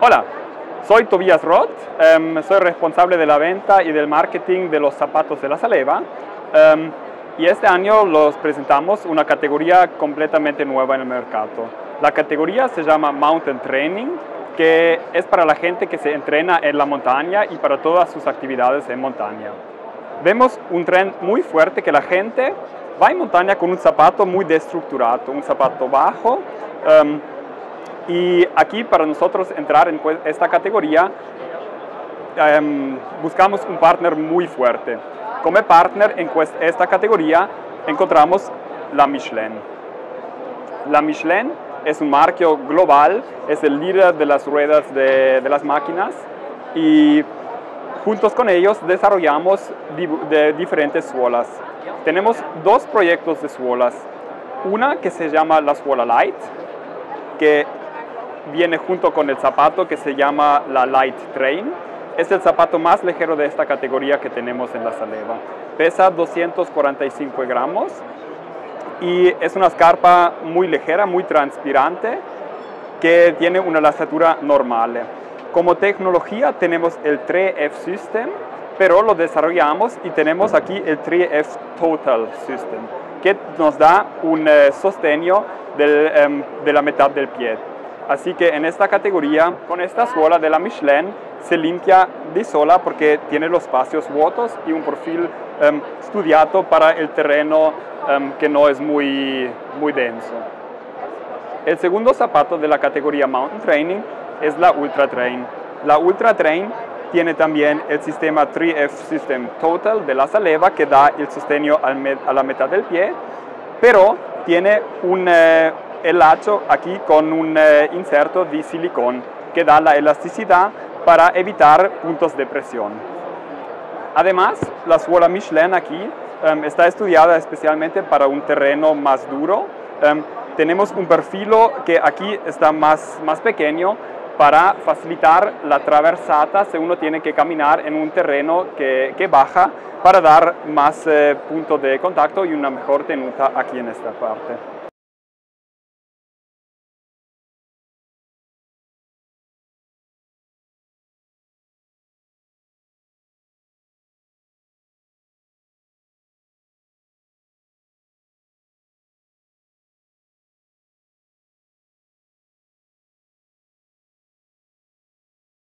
Hola, soy Tobias Roth, soy responsable de la venta y del marketing de los zapatos de La Saleva y este año los presentamos una categoría completamente nueva en el mercado. La categoría se llama Mountain Training, que es para la gente que se entrena en la montaña y para todas sus actividades en montaña. Vemos un trend muy fuerte que la gente va en montaña con un zapato muy destructurado, un zapato bajo. Y aquí para nosotros entrar en esta categoría buscamos un partner muy fuerte. Como partner en esta categoría encontramos la Michelin. La Michelin es un marco global, es el líder de las ruedas de las máquinas y juntos con ellos desarrollamos diferentes suelas. Tenemos dos proyectos de suelas. Una que se llama la suela Light, que viene junto con el zapato que se llama la Light Train. Es el zapato más ligero de esta categoría que tenemos en La Saleva. Pesa 245 gramos y es una escarpa muy ligera, muy transpirante, que tiene una lazatura normal. Como tecnología tenemos el 3F System, pero lo desarrollamos y tenemos aquí el 3F Total System, que nos da un sostenio de la mitad del pie. Así que en esta categoría, con esta suela de la Michelin, se limpia de sola porque tiene los espacios rotos y un perfil estudiado para el terreno que no es muy denso. El segundo zapato de la categoría Mountain Training es la Ultra Train. La Ultra Train tiene también el sistema 3F System Total de La Saleva que da el sostenio a la mitad del pie, pero tiene el lazo aquí con un inserto de silicón que da la elasticidad para evitar puntos de presión. Además, la suela Michelin aquí está estudiada especialmente para un terreno más duro. Tenemos un perfil que aquí está más pequeño para facilitar la traversata si uno tiene que caminar en un terreno que baja para dar más puntos de contacto y una mejor tenuta aquí en esta parte.